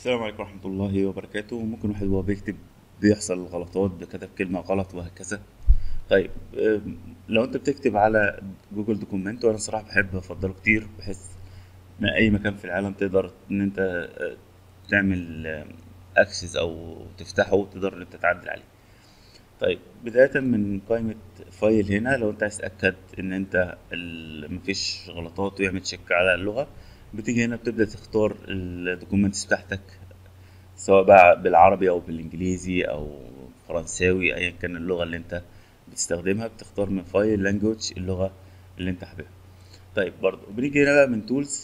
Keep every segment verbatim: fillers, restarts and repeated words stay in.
السلام عليكم ورحمة الله وبركاته. ممكن واحد وهو بيكتب بيحصل غلطات، كتب كلمة غلط وهكذا. طيب أم، لو انت بتكتب على جوجل دوكومنت، وانا صراحة بحب افضله كتير، بحيث من اي مكان في العالم تقدر ان انت أه، تعمل اكسس او تفتحه وتقدر ان انت تعدل عليه. طيب بداية من قائمة فايل، هنا لو انت عايز تتأكد ان انت ال- مفيش غلطات ويعمل تشيك على اللغة، بتيجي هنا بتبدأ تختار الدوكومنتس بتاعتك، سواء بقى بالعربي او بالانجليزي او فرنساوي، ايا كان اللغه اللي انت بتستخدمها. بتختار من فايل لانجوج اللغه اللي انت حاببها. طيب برضو بنيجي هنا بقى من تولز،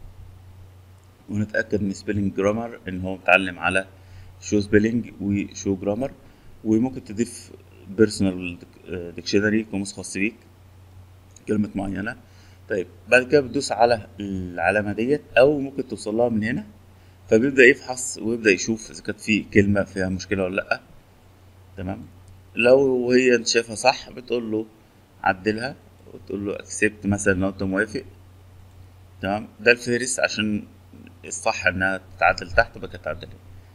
ونتاكد من سبيلنج جرامر ان هو متعلم على شو سبيلنج وشو جرامر. وممكن تضيف بيرسونال ديكشنري قاموس خاص بيك، كلمه معينه. طيب بعد كده بتدوس على العلامه ديت، او ممكن توصل لها من هنا، فبيبدأ يفحص ويبدأ يشوف إذا كانت في كلمة فيها مشكلة ولا لأ. تمام. لو هي انت شايفها صح، بتقول له عدلها، وتقول له اكسبت مثلا لو انت موافق. تمام، ده الفهرس عشان الصح انها تتعدل تحت بقى تتعدل.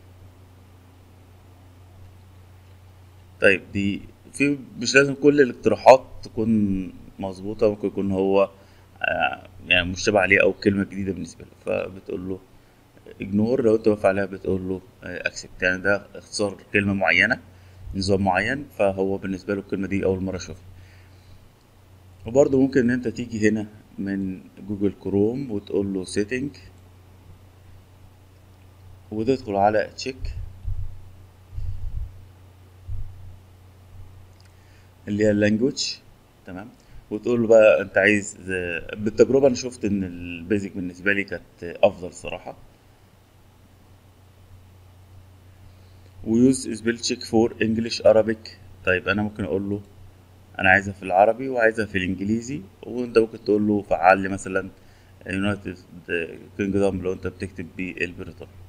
طيب دي في مش لازم كل الاقتراحات تكون مظبوطة، ممكن يكون هو آه، يعني مشتبه عليه او كلمة جديدة بالنسبة له، فبتقول له اجنور. لو انت واقف عليها بتقول له اكسبت، يعني ده اختصار كلمة معينة، نظام معين، فهو بالنسبة له الكلمة دي أول مرة أشوفها. وبرضه ممكن ان انت تيجي هنا من جوجل كروم وتقول له سيتنج، وتدخل على تشيك اللي هي اللانجوج. تمام. وتقول له بقى انت عايز، بالتجربه انا شفت ان البيزك بالنسبه لي كانت افضل صراحه. ويوز سبيل تشيك فور انجلش ارابيك. طيب انا ممكن اقول له انا عايزها في العربي وعايزها في الانجليزي، وانت ممكن تقول له فعل لي مثلا يونايتد كينجدم لو انت بتكتب بالبريطاني.